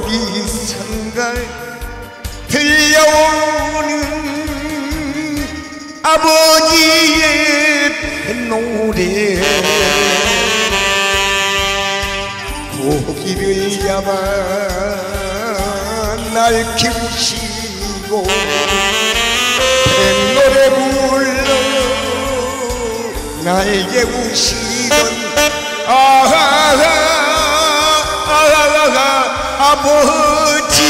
어디선가 들려오는 아버지의 노래 고기를 잡아 날 키우시고 뱃노래 불러 날 깨우시던 아버지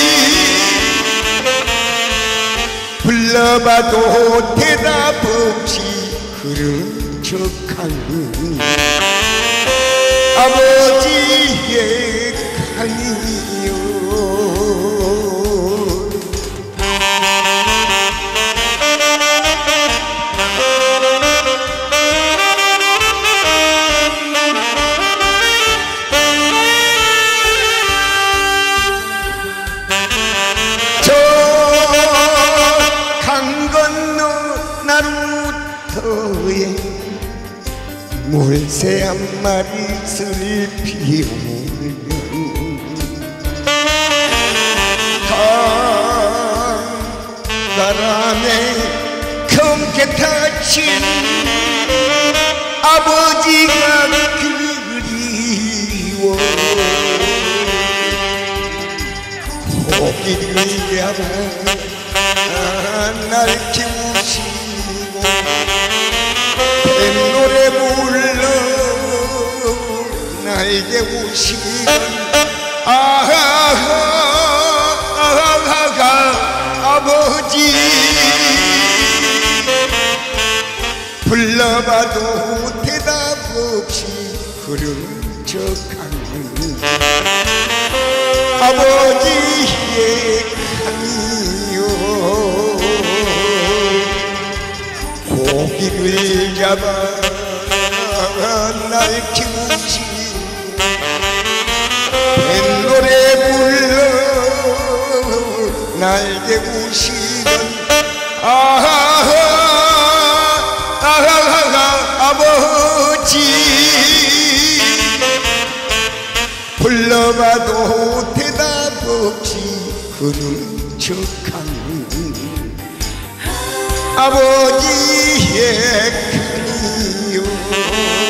불러봐도 대답 없이 그런 척하는 아버지의 간이요 물새 한 마리 슬피 울면 강바람에 검게 타친 아버지가 그리워 고기를 잡아 날 키우시고 뱃노래 불러 날개 우시던 아버지 불러봐도 대답 없이 그런 척하는 아버지의 간이요 고기를 잡아 날 키우시고 뱃노래 불러 날 깨우시던 아버지 불러봐도 대답 없이 그런 척하는 아버지의 간이요